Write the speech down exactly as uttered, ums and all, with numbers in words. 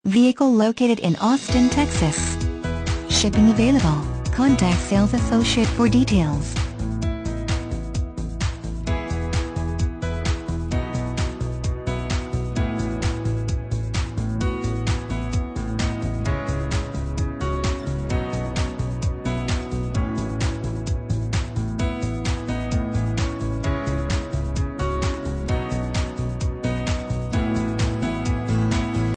Vehicle located in Austin, Texas. Shipping available. Contact sales associate for details.